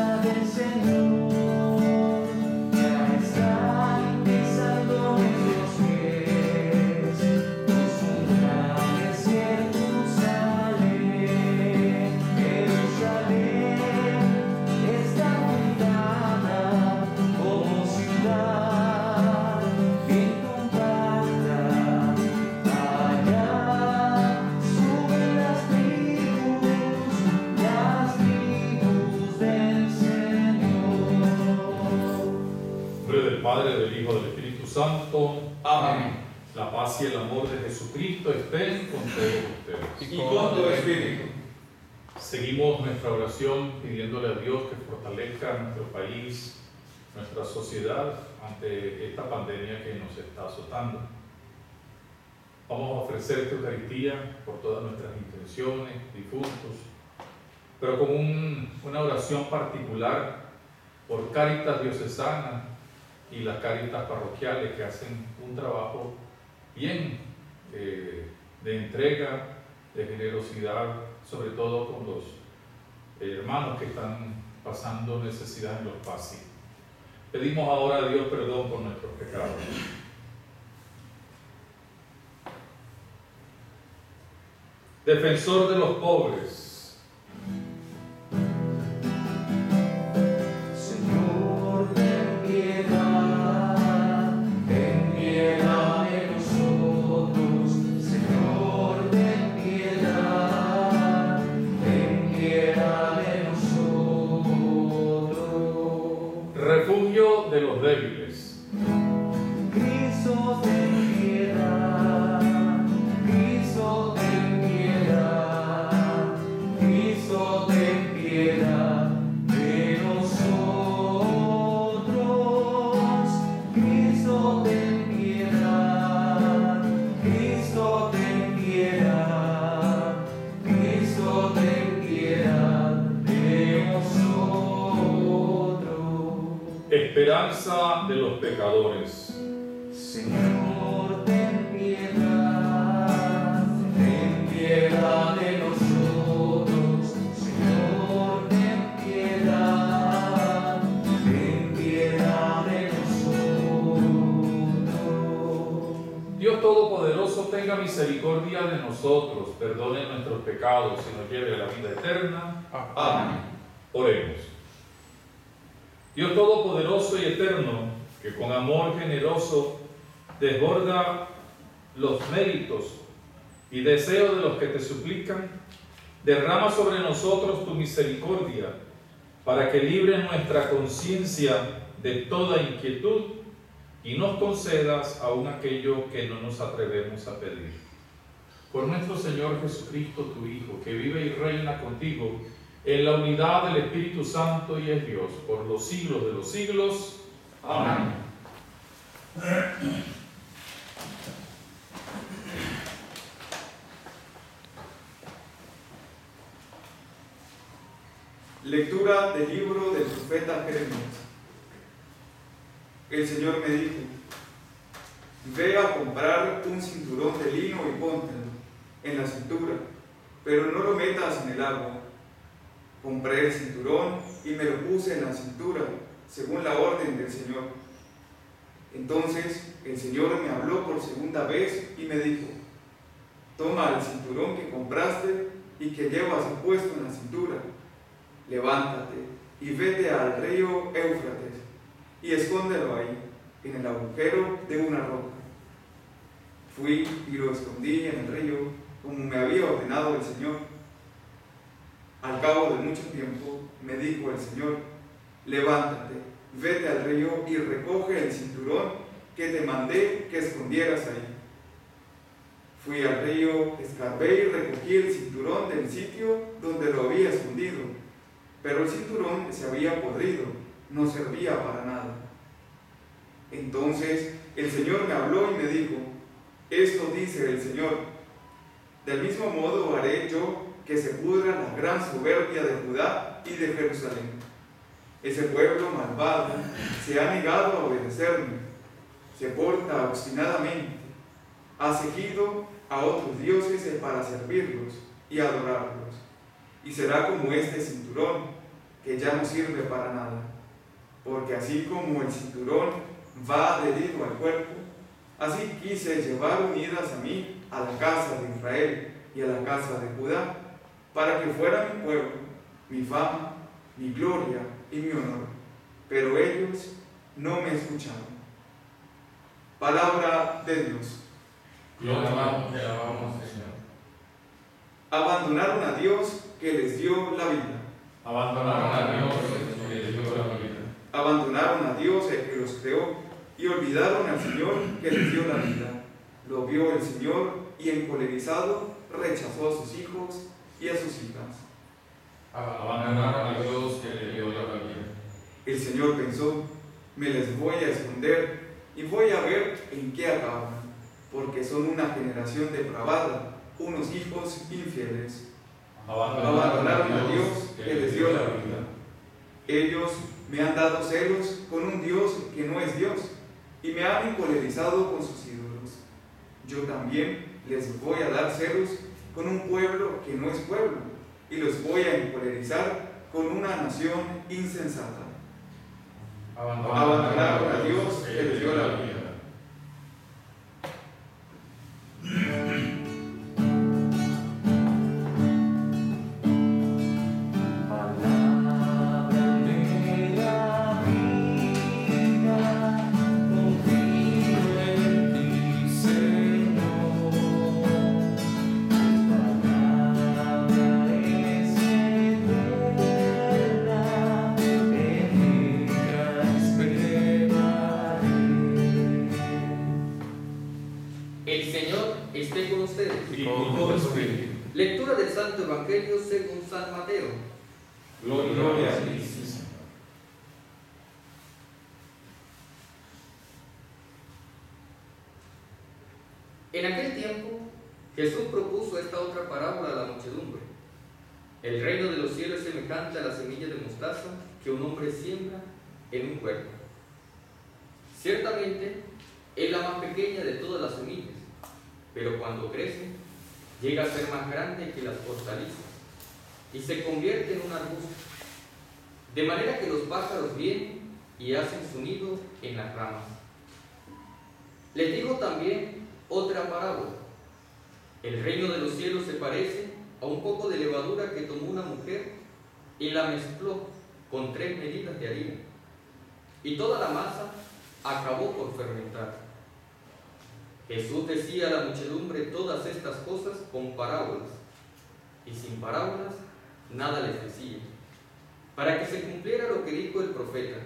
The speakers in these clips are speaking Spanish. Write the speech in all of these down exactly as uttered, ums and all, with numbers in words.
Santo. Amén. La paz y el amor de Jesucristo estén con todos ustedes. Y con tu espíritu. Seguimos nuestra oración pidiéndole a Dios que fortalezca nuestro país, nuestra sociedad ante esta pandemia que nos está azotando. Vamos a ofrecer esta Eucaristía por todas nuestras intenciones, difuntos, pero con un, una oración particular por Cáritas Diocesana y las Cáritas parroquiales que hacen un trabajo bien eh, de entrega, de generosidad, sobre todo con los eh, hermanos que están pasando necesidad en los pasillos. Pedimos ahora a Dios perdón por nuestros pecados. Defensor de los pobres, de los débiles. Cristo ten piedad, Cristo ten piedad, Cristo ten piedad de nosotros. Cristo ten piedad, Cristo ten piedad, Cristo ten piedad de nosotros. Esperanza de los pecadores. Señor, ten piedad, ten piedad de nosotros. Señor, ten piedad, ten piedad de nosotros. Dios Todopoderoso tenga misericordia de nosotros, perdone nuestros pecados y nos lleve a la vida eterna. Amén. Oremos. Dios Todopoderoso y Eterno, que con amor generoso desborda los méritos y deseos de los que te suplican, derrama sobre nosotros tu misericordia para que libre nuestra conciencia de toda inquietud y nos concedas aún aquello que no nos atrevemos a pedir. Por nuestro Señor Jesucristo, tu Hijo, que vive y reina contigo en la unidad del Espíritu Santo y es Dios, por los siglos de los siglos. Amén. Lectura del libro del profeta Jeremías. El Señor me dijo: ve a comprar un cinturón de lino y póntelo en la cintura, pero no lo metas en el agua. Compré el cinturón y me lo puse en la cintura, según la orden del Señor. Entonces el Señor me habló por segunda vez y me dijo: toma el cinturón que compraste y que llevas puesto en la cintura, levántate y vete al río Éufrates y escóndelo ahí, en el agujero de una roca. Fui y lo escondí en el río, como me había ordenado el Señor. Al cabo de mucho tiempo me dijo el Señor: levántate, vete al río y recoge el cinturón que te mandé que escondieras ahí. Fui al río, escarbé y recogí el cinturón del sitio donde lo había escondido, pero el cinturón se había podrido, no servía para nada. Entonces el Señor me habló y me dijo: esto dice el Señor: del mismo modo haré yo que se pudra la gran soberbia de Judá y de Jerusalén. Ese pueblo malvado se ha negado a obedecerme, se porta obstinadamente, ha seguido a otros dioses para servirlos y adorarlos, y será como este cinturón, que ya no sirve para nada, porque así como el cinturón va adherido al cuerpo, así quise llevar unidas a mí a la casa de Israel y a la casa de Judá, para que fuera mi pueblo, mi fama, mi gloria y mi honor. Pero ellos no me escucharon. Palabra de Dios. Gloria te alabamos, Señor. Abandonaron a Dios que les dio la vida. Abandonaron a Dios que les dio la vida. Abandonaron a Dios el que los creó y olvidaron al Señor que les dio la vida. Lo vio el Señor y encolerizado rechazó a sus hijos y a sus hijas. Abandonaron a Dios que les dio la vida. El Señor pensó, me les voy a esconder y voy a ver en qué acaban, porque son una generación depravada, unos hijos infieles. Abandonaron a Dios que les dio la vida. Ellos me han dado celos con un Dios que no es Dios y me han encolerizado con sus ídolos. Yo también les voy a dar celos con un pueblo que no es pueblo y los voy a encolerizar con una nación insensata. Abandonaron a Dios que les dio la vida. Lectura del Santo Evangelio según San Mateo. Gloria a ti, Señor. En aquel tiempo, Jesús propuso esta otra parábola a la muchedumbre. El reino de los cielos es semejante a la semilla de mostaza que un hombre siembra en un huerto. Ciertamente, es la más pequeña de todas las semillas, pero cuando crece, llega a ser más grande que las hortalizas y se convierte en un arbusto, de manera que los pájaros vienen y hacen su nido en las ramas. Les digo también otra parábola. El reino de los cielos se parece a un poco de levadura que tomó una mujer y la mezcló con tres medidas de harina, y toda la masa acabó por fermentar. Jesús decía a la muchedumbre todas estas cosas con parábolas, y sin parábolas nada les decía, para que se cumpliera lo que dijo el profeta: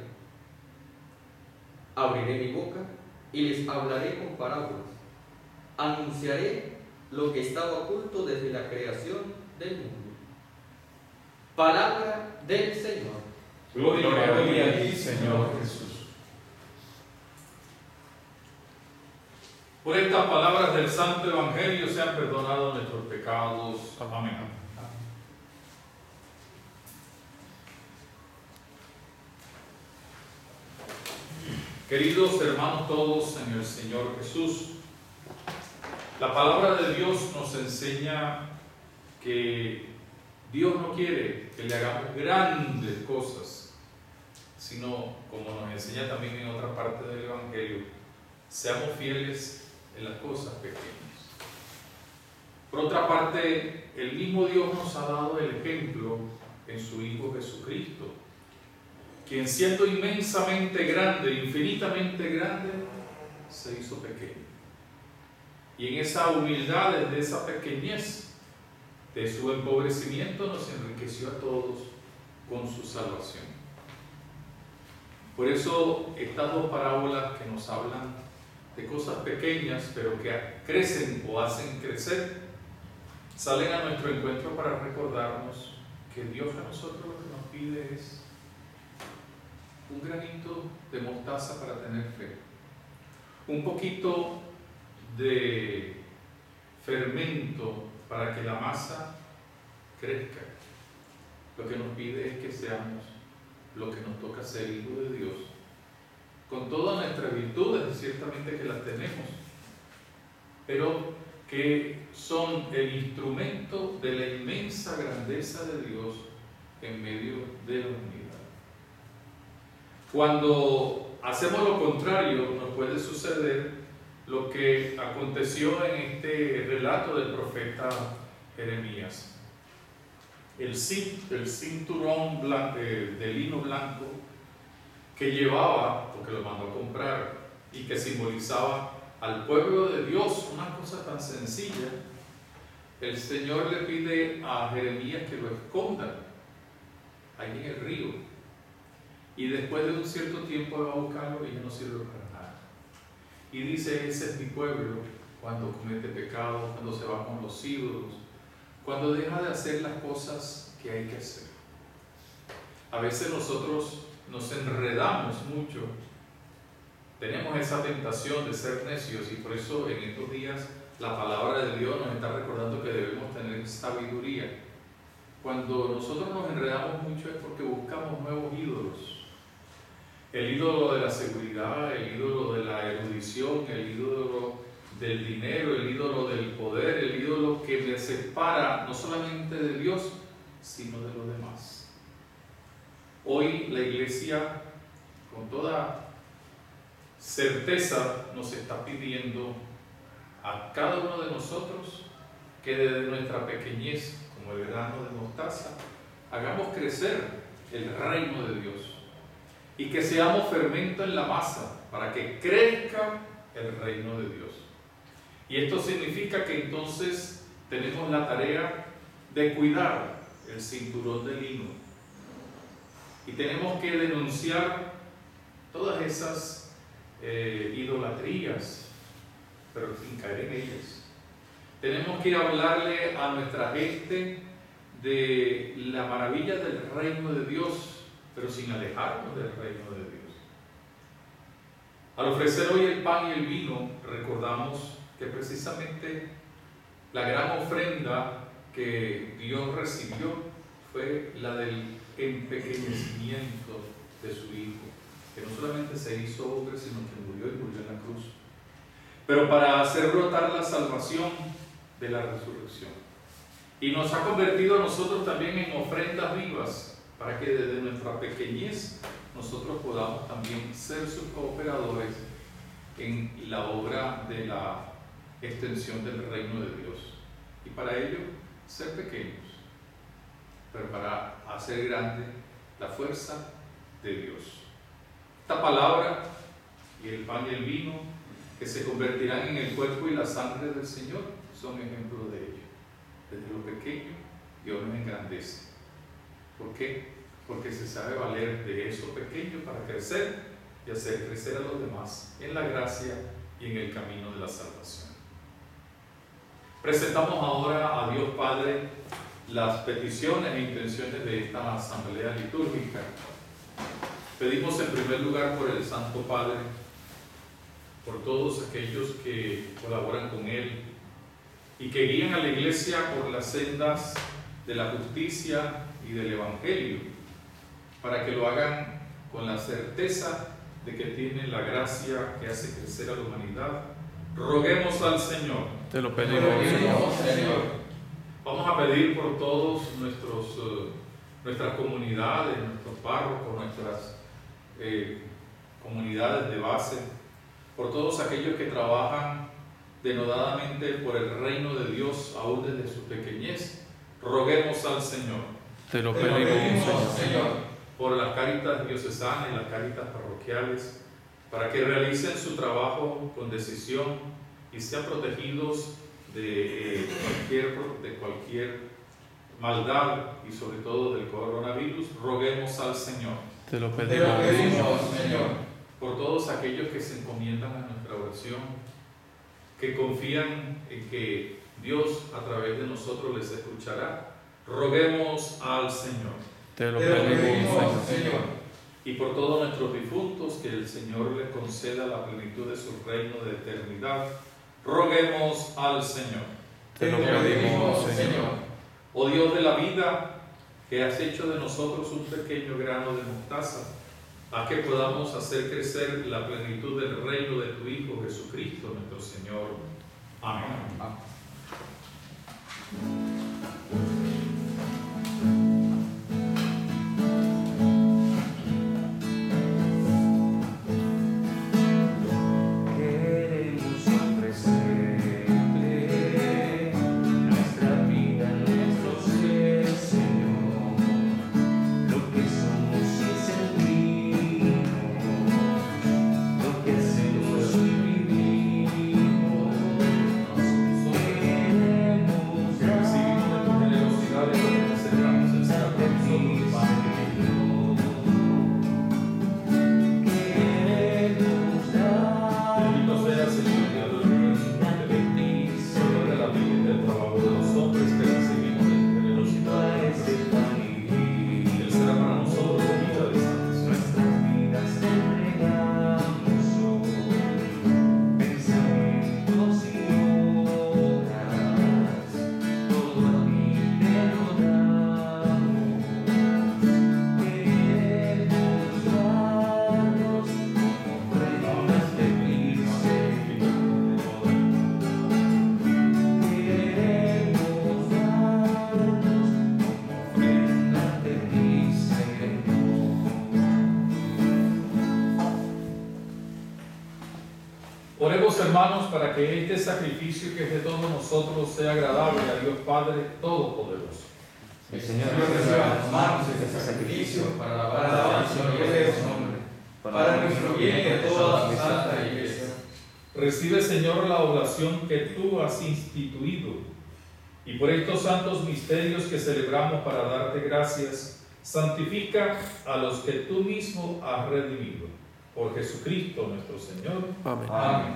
abriré mi boca y les hablaré con parábolas, anunciaré lo que estaba oculto desde la creación del mundo. Palabra del Señor. Gloria a ti, Señor Jesús. Por estas palabras del Santo Evangelio sean perdonados nuestros pecados. Amén. Queridos hermanos todos en el Señor Jesús, la palabra de Dios nos enseña que Dios no quiere que le hagamos grandes cosas, sino, como nos enseña también en otra parte del Evangelio, seamos fieles en las cosas pequeñas. Por otra parte, el mismo Dios nos ha dado el ejemplo en su Hijo Jesucristo, quien siendo inmensamente grande, infinitamente grande, se hizo pequeño. Y en esa humildad, desde esa pequeñez, de su empobrecimiento, nos enriqueció a todos con su salvación. Por eso, estas dos parábolas que nos hablan de cosas pequeñas, pero que crecen o hacen crecer, salen a nuestro encuentro para recordarnos que Dios a nosotros lo que nos pide es un granito de mostaza para tener fe, un poquito de fermento para que la masa crezca. Lo que nos pide es que seamos lo que nos toca ser hijos de Dios, con todas nuestras virtudes, ciertamente que las tenemos, pero que son el instrumento de la inmensa grandeza de Dios en medio de la humanidad. Cuando hacemos lo contrario, nos puede suceder lo que aconteció en este relato del profeta Jeremías. El, el cinturón blanco, de lino blanco que llevaba, porque lo mandó a comprar, y que simbolizaba al pueblo de Dios, una cosa tan sencilla, el Señor le pide a Jeremías que lo esconda ahí en el río, y después de un cierto tiempo va a buscarlo y ya no sirve para nada. Y dice: ese es mi pueblo cuando comete pecado, cuando se va con los ídolos, cuando deja de hacer las cosas que hay que hacer. A veces nosotros nos enredamos mucho, tenemos esa tentación de ser necios, y por eso en estos días la palabra de Dios nos está recordando que debemos tener sabiduría. Cuando nosotros nos enredamos mucho es porque buscamos nuevos ídolos. El ídolo de la seguridad, el ídolo de la erudición, el ídolo del dinero, el ídolo del poder, el ídolo que me separa no solamente de Dios, sino de los demás. Hoy la iglesia, con toda certeza, nos está pidiendo a cada uno de nosotros que desde nuestra pequeñez, como el grano de mostaza, hagamos crecer el reino de Dios y que seamos fermento en la masa para que crezca el reino de Dios. Y esto significa que entonces tenemos la tarea de cuidar el cinturón de lino y tenemos que denunciar todas esas eh, idolatrías, pero sin caer en ellas. Tenemos que hablarle a nuestra gente de la maravilla del reino de Dios, pero sin alejarnos del reino de Dios. Al ofrecer hoy el pan y el vino, recordamos que precisamente la gran ofrenda que Dios recibió fue la del empequeñecimiento de su Hijo, que no solamente se hizo hombre, sino que murió y murió en la cruz, pero para hacer brotar la salvación de la resurrección. Y nos ha convertido a nosotros también en ofrendas vivas, para que desde nuestra pequeñez nosotros podamos también ser sus cooperadores en la obra de la extensión del reino de Dios. Y para ello, ser pequeños, pero para hacer grande la fuerza de Dios. Esta palabra y el pan y el vino, que se convertirán en el cuerpo y la sangre del Señor, son ejemplos de ello. Desde lo pequeño, Dios nos engrandece. ¿Por qué? Porque se sabe valer de eso pequeño para crecer y hacer crecer a los demás en la gracia y en el camino de la salvación. Presentamos ahora a Dios Padre las peticiones e intenciones de esta asamblea litúrgica. Pedimos en primer lugar por el Santo Padre, por todos aquellos que colaboran con Él y que guían a la Iglesia por las sendas de la justicia y del Evangelio, para que lo hagan con la certeza de que tienen la gracia que hace crecer a la humanidad. Roguemos al Señor. Te lo pedimos, Señor. Señor. Vamos a pedir por todos nuestros, uh, nuestras comunidades, nuestros párrocos, nuestras eh, comunidades de base, por todos aquellos que trabajan denodadamente por el reino de Dios, aún desde su pequeñez. Roguemos al Señor. Te lo pedimos, Señor. Señor, por las cáritas diocesanas y las cáritas parroquiales, para que realicen su trabajo con decisión y sean protegidos de, eh, cualquier, de cualquier maldad y sobre todo del coronavirus. Roguemos al Señor. Te lo pedimos, Te lo pedimos, Señor. Señor. Por todos aquellos que se encomiendan a nuestra oración, que confían en que Dios a través de nosotros les escuchará. Roguemos al Señor. Te lo pedimos, Señor. Y por todos nuestros difuntos, que el Señor les conceda la plenitud de su reino de eternidad. Roguemos al Señor. Te lo pedimos, Señor. Oh Dios de la vida, que has hecho de nosotros un pequeño grano de mostaza, haz que podamos hacer crecer la plenitud del reino de tu Hijo Jesucristo, nuestro Señor. Amén. Amén. Oremos, hermanos, para que este sacrificio que es de todos nosotros sea agradable a Dios Padre Todopoderoso. El Señor reciba en sus manos este sacrificio para la alabanza y gloria de su nombre, para nuestro bien y de toda su santa Iglesia. Recibe, Señor, la oblación que tú has instituido, y por estos santos misterios que celebramos para darte gracias, santifica a los que tú mismo has redimido. Por Jesucristo nuestro Señor. Amén. Amén.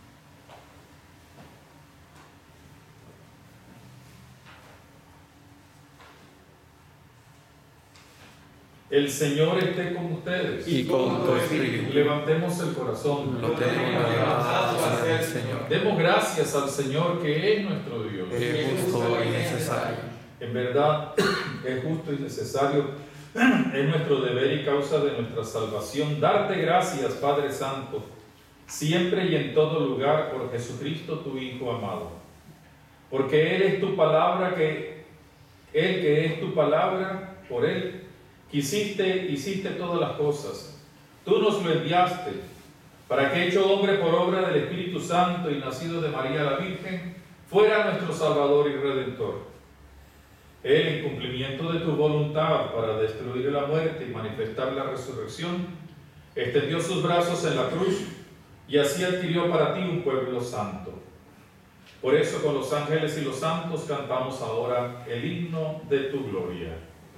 El Señor esté con ustedes. Y con tu espíritu. Levantemos el corazón. Lo tenemos levantado hacia el Señor. Demos gracias al Señor, que es nuestro Dios. Es justo y necesario. En verdad, es justo y necesario, es nuestro deber y causa de nuestra salvación, darte gracias, Padre Santo, siempre y en todo lugar, por Jesucristo, tu Hijo amado. Porque Él es tu palabra, que Él que es tu palabra, por Él quisiste, hiciste todas las cosas. Tú nos lo enviaste, para que, hecho hombre por obra del Espíritu Santo y nacido de María la Virgen, fuera nuestro Salvador y Redentor. Él, en cumplimiento de tu voluntad para destruir la muerte y manifestar la resurrección, extendió sus brazos en la cruz y así adquirió para ti un pueblo santo. Por eso, con los ángeles y los santos cantamos ahora el himno de tu gloria.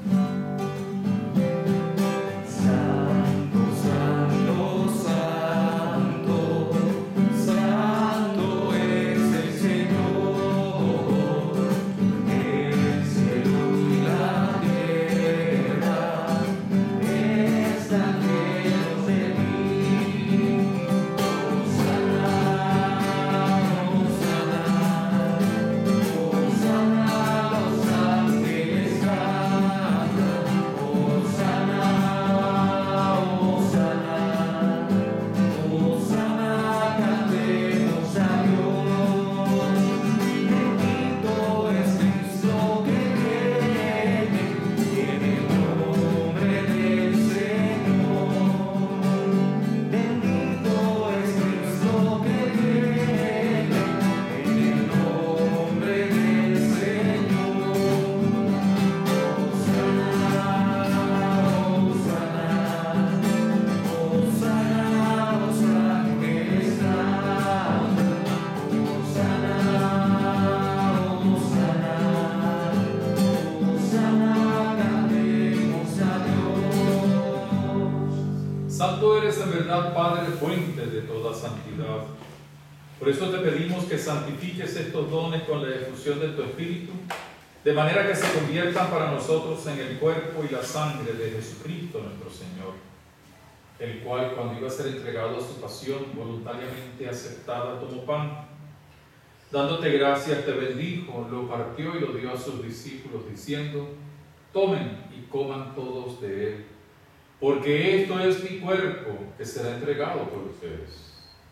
Santo eres en verdad, Padre, fuente de toda santidad. Por eso te pedimos que santifiques estos dones con la efusión de tu Espíritu, de manera que se conviertan para nosotros en el cuerpo y la sangre de Jesucristo nuestro Señor, el cual, cuando iba a ser entregado a su pasión, voluntariamente aceptada, tomó pan. Dándote gracias, te bendijo, lo partió y lo dio a sus discípulos, diciendo: tomen y coman todos de él, porque esto es mi cuerpo, que será entregado por ustedes.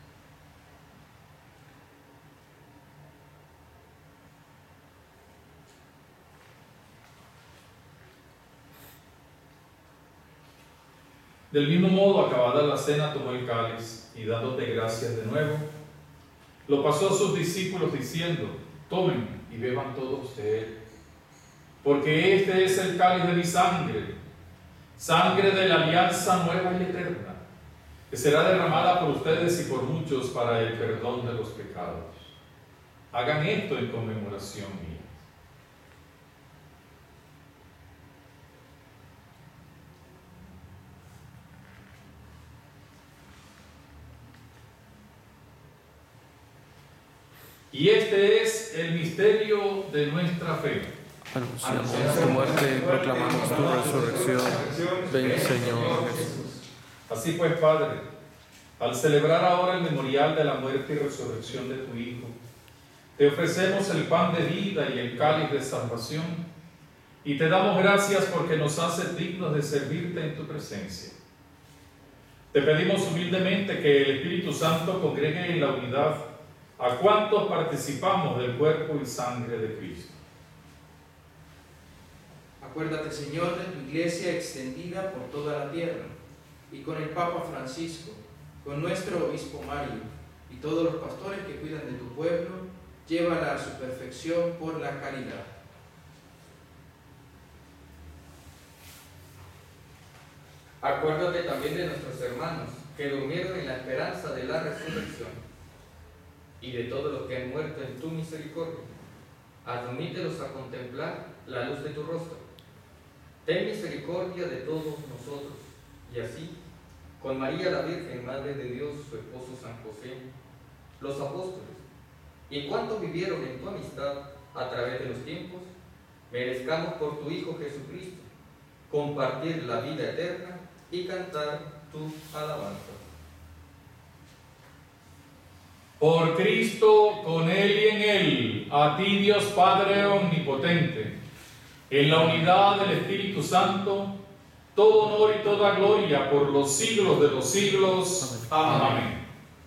Del mismo modo, acabada la cena, tomó el cáliz y, dándote gracias de nuevo, lo pasó a sus discípulos diciendo: tomen y beban todos de él, porque este es el cáliz de mi sangre, sangre de la alianza nueva y eterna, que será derramada por ustedes y por muchos para el perdón de los pecados. Hagan esto en conmemoración mía. Y este es el misterio de nuestra fe. Anunciamos tu muerte y proclamamos tu resurrección. Ven, Señor Jesús. Así pues, Padre, al celebrar ahora el memorial de la muerte y resurrección de tu Hijo, te ofrecemos el pan de vida y el cáliz de salvación, y te damos gracias porque nos haces dignos de servirte en tu presencia. Te pedimos humildemente que el Espíritu Santo congregue en la unidad a cuantos participamos del cuerpo y sangre de Cristo. Acuérdate, Señor, de tu iglesia extendida por toda la tierra, y con el Papa Francisco, con nuestro obispo Mario, y todos los pastores que cuidan de tu pueblo, llévala a su perfección por la caridad. Acuérdate también de nuestros hermanos que durmieron en la esperanza de la resurrección y de todos los que han muerto en tu misericordia. Admítelos a contemplar la luz de tu rostro. Ten misericordia de todos nosotros, y así, con María la Virgen, Madre de Dios, su esposo San José, los apóstoles, y cuantos vivieron en tu amistad a través de los tiempos, merezcamos por tu Hijo Jesucristo compartir la vida eterna y cantar tu alabanza. Por Cristo, con Él y en Él, a ti Dios Padre Omnipotente, en la unidad del Espíritu Santo, todo honor y toda gloria por los siglos de los siglos. Amén. Amén.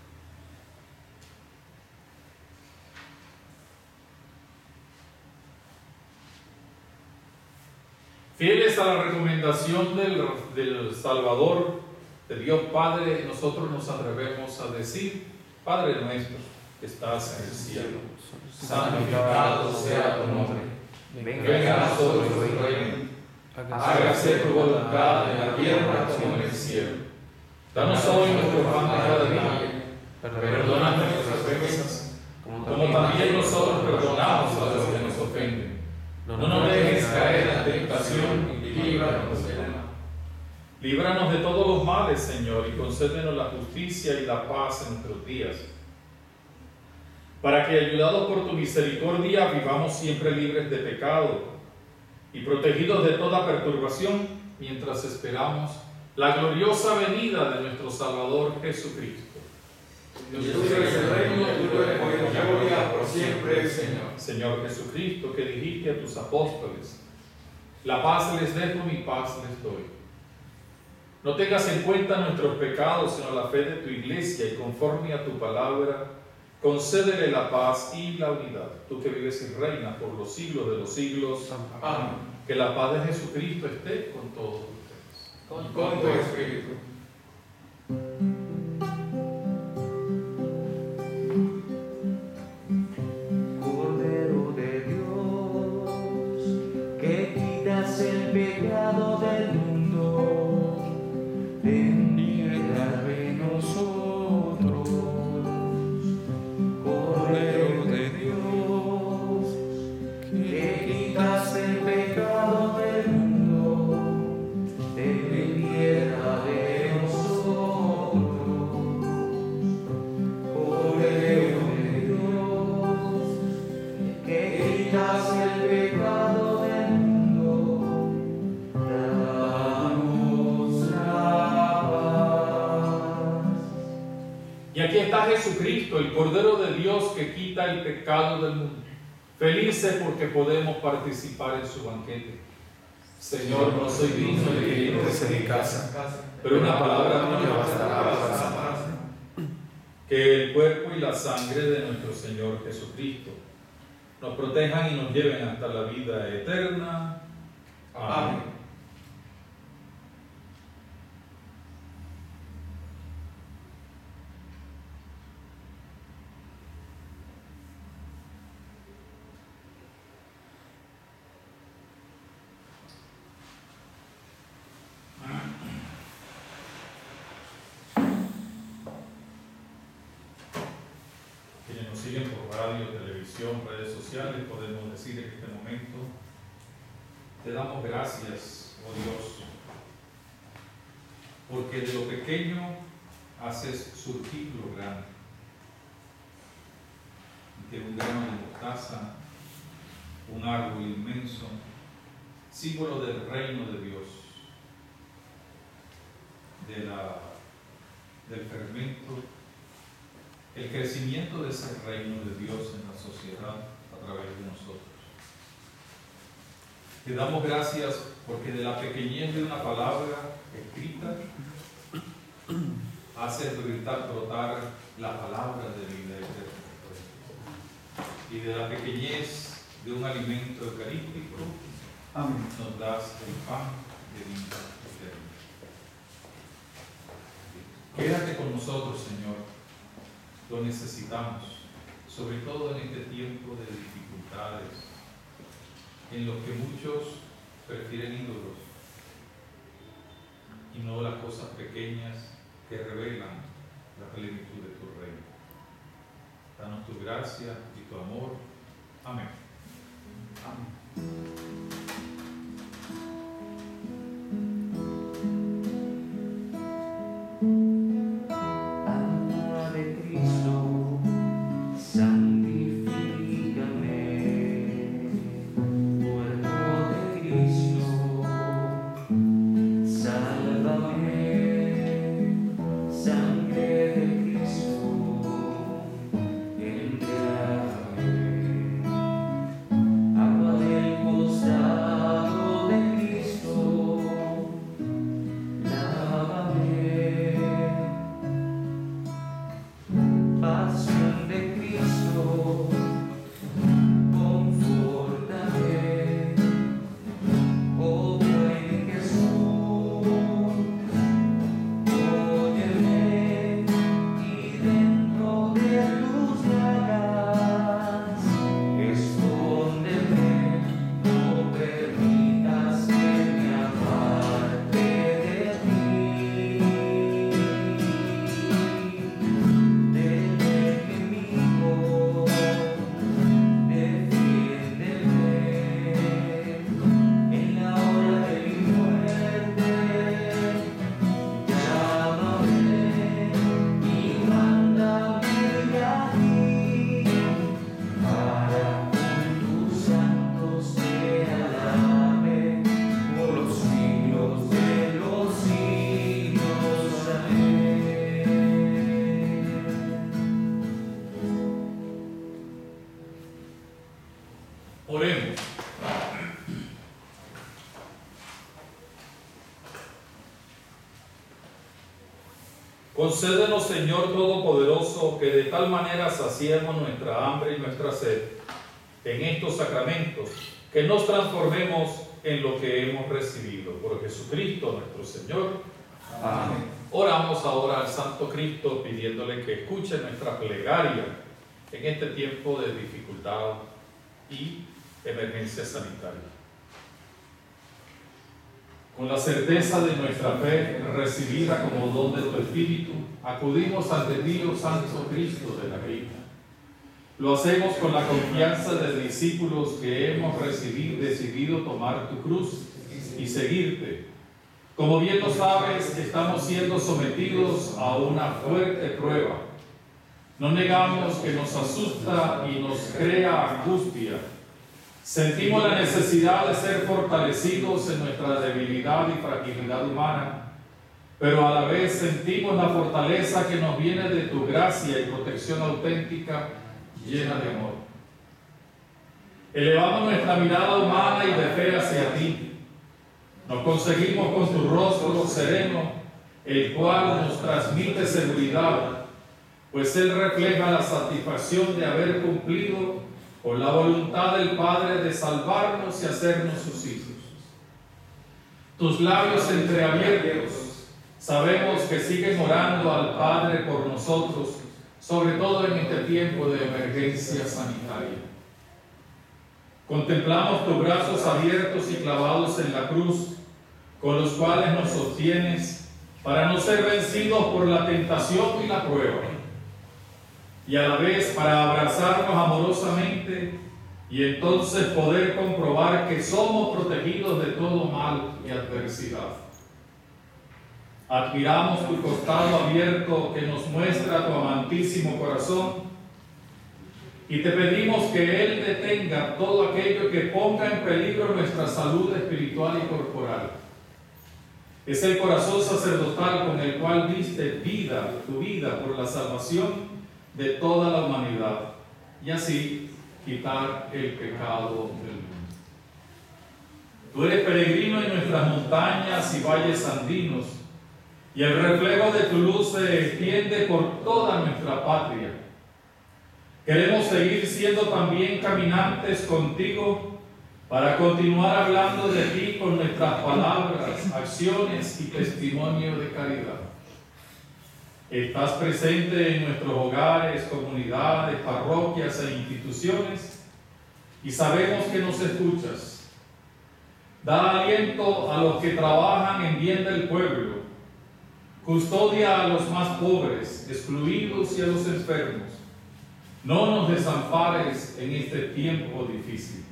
Fieles a la recomendación del, del Salvador, de Dios Padre, nosotros nos atrevemos a decir: Padre nuestro, que estás en el cielo, santificado sea tu nombre. Venga a nosotros tu reino. Hágase tu voluntad en la tierra como en el cielo. Danos hoy nuestro pan de cada día. Perdona nuestras ofensas, como también nosotros perdonamos a los que nos ofenden. No nos dejes caer en la tentación y líbranos del mal. Líbranos de todos los males, Señor, y concédenos la justicia y la paz en nuestros días, para que, ayudados por tu misericordia, vivamos siempre libres de pecado y protegidos de toda perturbación, mientras esperamos la gloriosa venida de nuestro Salvador Jesucristo. Dios es el reino, tuyo es la gloria por siempre, Señor. Señor Jesucristo, que dijiste a tus apóstoles: la paz les dejo, mi paz les doy. No tengas en cuenta nuestros pecados, sino la fe de tu iglesia, y conforme a tu palabra, concédele la paz y la unidad. Tú que vives y reinas por los siglos de los siglos. Amén. Que la paz de Jesucristo esté con todos ustedes. Con, con tu espíritu. Cordero de Dios, que quitas el pecado del mundo, ten piedad de nosotros. Cordero de Dios, que quitas el pecado del mundo, ten piedad de nosotros. Cordero de Dios, que quitas el pecado del mundo, danos la paz. Y aquí está Jesucristo, el Cordero de Dios que quita el pecado del mundo. Felices porque podemos participar en su banquete. Señor, no soy digno de que entres en mi casa, pero una palabra tuya bastará para sanarme. Que el cuerpo y la sangre de nuestro Señor Jesucristo nos protejan y nos lleven hasta la vida eterna. Amén. Quienes nos siguen por radio, televisión, redes sociales, podemos decir en este momento: te damos gracias, oh Dios, porque de lo pequeño haces surgir lo grande. Y que un grano de mostaza, un árbol inmenso, símbolo del reino de Dios, de la, del fermento, el crecimiento de ese reino de Dios en la sociedad a través de nosotros. Te damos gracias porque de la pequeñez de una palabra escrita hace brotar, brotar la palabra de vida eterna. Y de la pequeñez de un alimento eucarístico, amén, nos das el pan de vida eterna. Quédate con nosotros, Señor, lo necesitamos, sobre todo en este tiempo de dificultades, en los que muchos prefieren ídolos y no las cosas pequeñas que revelan la plenitud de tu reino. Danos tu gracia y tu amor. Amén. Amén. Oremos. Concédenos, Señor Todopoderoso, que de tal manera saciemos nuestra hambre y nuestra sed en estos sacramentos, que nos transformemos en lo que hemos recibido. Por Jesucristo nuestro Señor. Amén. Oramos ahora al Santo Cristo pidiéndole que escuche nuestra plegaria en este tiempo de dificultad y emergencia sanitaria. Con la certeza de nuestra fe recibida como don de tu Espíritu, acudimos ante ti, oh Santo Cristo de la vida. Lo hacemos con la confianza de discípulos que hemos recibido, decidido tomar tu cruz y seguirte. Como bien lo sabes, estamos siendo sometidos a una fuerte prueba. No negamos que nos asusta y nos crea angustia. Sentimos la necesidad de ser fortalecidos en nuestra debilidad y fragilidad humana, pero a la vez sentimos la fortaleza que nos viene de tu gracia y protección auténtica llena de amor. Elevamos nuestra mirada humana y de fe hacia ti. Nos conseguimos con tu rostro sereno, el cual nos transmite seguridad, pues él refleja la satisfacción de haber cumplido con la voluntad del Padre de salvarnos y hacernos sus hijos. Tus labios entreabiertos, sabemos que siguen orando al Padre por nosotros, sobre todo en este tiempo de emergencia sanitaria. Contemplamos tus brazos abiertos y clavados en la cruz, con los cuales nos sostienes para no ser vencidos por la tentación y la prueba, y a la vez para abrazarnos amorosamente y entonces poder comprobar que somos protegidos de todo mal y adversidad. Admiramos tu costado abierto que nos muestra tu amantísimo corazón y te pedimos que Él detenga todo aquello que ponga en peligro nuestra salud espiritual y corporal. Es el corazón sacerdotal con el cual diste vida, tu vida, por la salvación de toda la humanidad, y así quitar el pecado del mundo. Tú eres peregrino en nuestras montañas y valles andinos, y el reflejo de tu luz se extiende por toda nuestra patria. Queremos seguir siendo también caminantes contigo para continuar hablando de ti con nuestras palabras, acciones y testimonio de caridad. Estás presente en nuestros hogares, comunidades, parroquias e instituciones y sabemos que nos escuchas. Da aliento a los que trabajan en bien del pueblo. Custodia a los más pobres, excluidos y a los enfermos. No nos desampares en este tiempo difícil.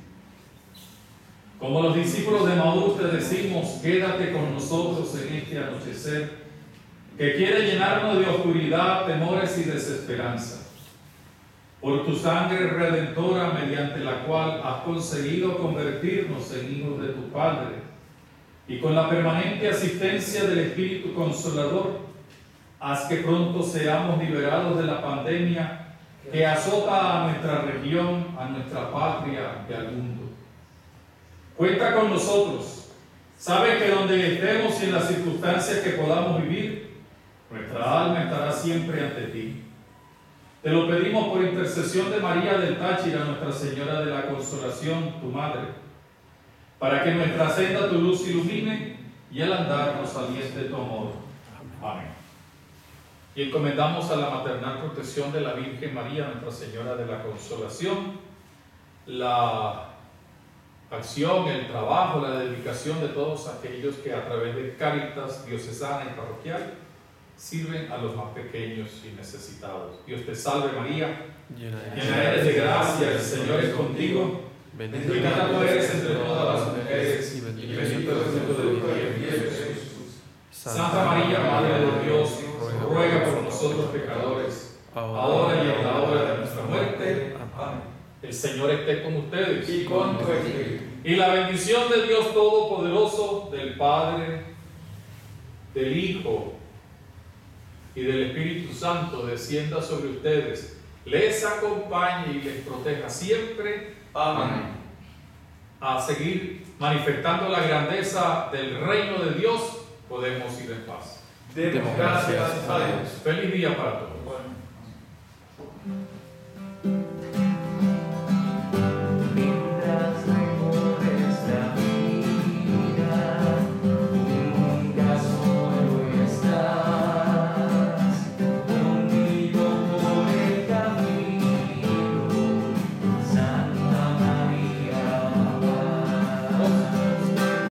Como los discípulos de Maús te decimos, quédate con nosotros en este anochecer, que quiere llenarnos de oscuridad, temores y desesperanza. Por tu sangre redentora, mediante la cual has conseguido convertirnos en hijos de tu Padre, y con la permanente asistencia del Espíritu Consolador, haz que pronto seamos liberados de la pandemia que azota a nuestra región, a nuestra patria y al mundo. Cuenta con nosotros. Sabe que donde estemos y en las circunstancias que podamos vivir, nuestra alma estará siempre ante ti. Te lo pedimos por intercesión de María del Táchira, Nuestra Señora de la Consolación, tu Madre, para que nuestra senda tu luz ilumine y al andar nos aliente tu amor. Amén. Y encomendamos a la maternal protección de la Virgen María, Nuestra Señora de la Consolación, la acción, el trabajo, la dedicación de todos aquellos que a través de Cáritas diocesana y parroquial sirven a los más pequeños y necesitados. Dios te salve María, llena eres de gracia, el Señor es contigo, bendita tú eres entre todas las mujeres y bendito es el fruto de tu vientre Jesús. Santa María, Madre de Dios, ruega por nosotros pecadores, ahora y en la hora de nuestra muerte. Amén. El Señor esté con ustedes y con tu espíritu. Y la bendición de Dios Todopoderoso, del Padre, del Hijo y del Espíritu Santo descienda sobre ustedes, les acompañe y les proteja siempre. Amén. A seguir manifestando la grandeza del reino de Dios, podemos ir en paz. Demos gracias a Dios. Feliz día para todos. Bueno.